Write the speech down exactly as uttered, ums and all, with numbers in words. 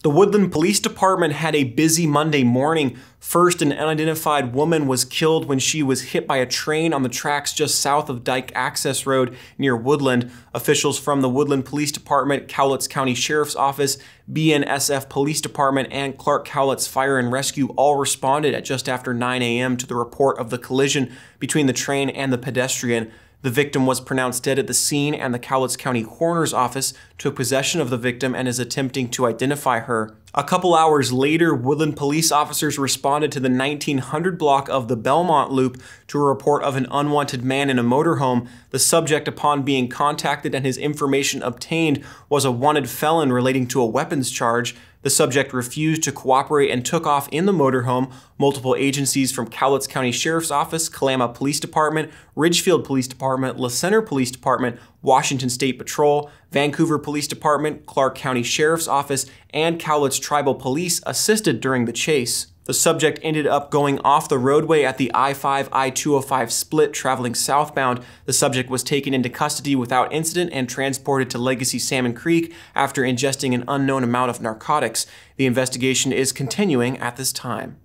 The Woodland Police Department had a busy Monday morning. First, an unidentified woman was killed when she was hit by a train on the tracks just south of Dike Access Road near Woodland. Officials from the Woodland Police Department, Cowlitz County Sheriff's Office, B N S F Police Department, and Clark Cowlitz Fire and Rescue all responded at just after nine A M to the report of the collision between the train and the pedestrian. The victim was pronounced dead at the scene, and the Cowlitz County Coroner's Office took possession of the victim and is attempting to identify her. A couple hours later, Woodland police officers responded to the nineteen hundred block of the Belmont Loop to a report of an unwanted man in a motorhome. The subject, upon being contacted and his information obtained, was a wanted felon relating to a weapons charge. The subject refused to cooperate and took off in the motorhome. Multiple agencies from Cowlitz County Sheriff's Office, Kalama Police Department, Ridgefield Police Department, La Center Police Department, Washington State Patrol, Vancouver Police Department, Clark County Sheriff's Office, and Cowlitz Tribal Police assisted during the chase. The subject ended up going off the roadway at the I five I two oh five split traveling southbound. The subject was taken into custody without incident and transported to Legacy Salmon Creek after ingesting an unknown amount of narcotics. The investigation is continuing at this time.